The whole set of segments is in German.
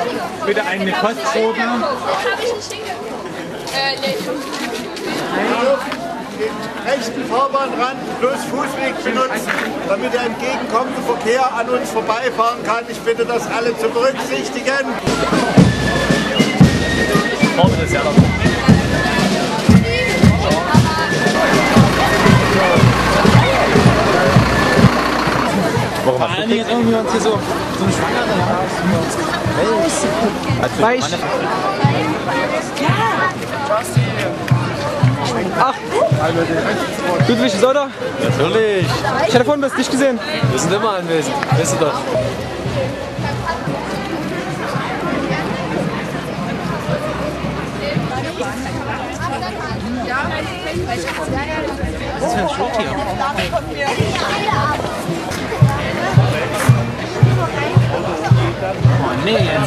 Bitte eine Kostprobe. Den rechten Fahrbahnrand plus Fußweg benutzen, damit der entgegenkommende Verkehr an uns vorbeifahren kann. Ich bitte das alle zu berücksichtigen. Warum vor allen Dingen irgendwie uns hier so ein Schwanger Weil ich... Ach, Ludwig ist oder? Natürlich. Ich hatte vorhin das nicht gesehen. Wir sind immer anwesend. Weißt du doch. Was ist für ein Schlot hier? Oh nee, jetzt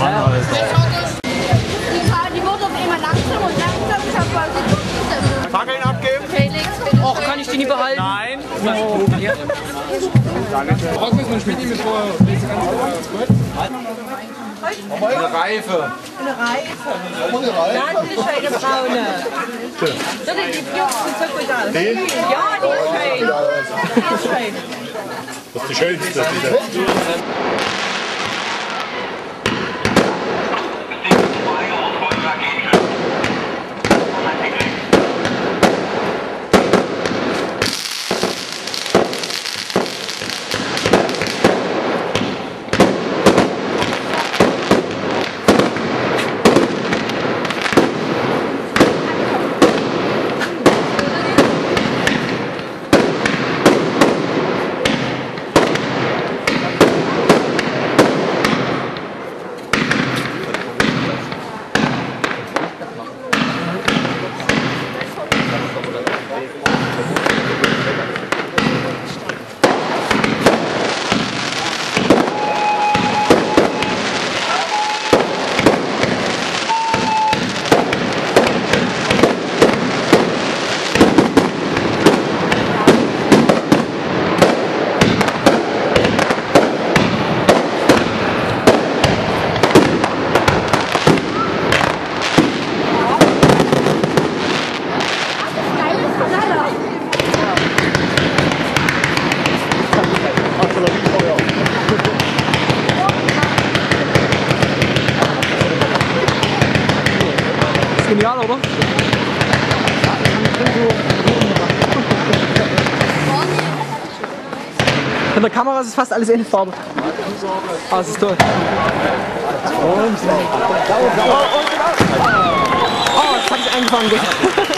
Die wurde auf einmal langsam und langsam. Ich habe quasi Fackeln abgeben. Felix, Och, kann ich die nicht behalten? Nein. Eine Reife. Das ist eine braune. Das ist die Jungsten so gut aus. Ja, die ist schön. Die ist schön. Das ist die schönste. Genial, oder? Von der Kamera ist es fast alles in Farbe. Ah, das ist toll. Oh, jetzt hab ich eingefangen.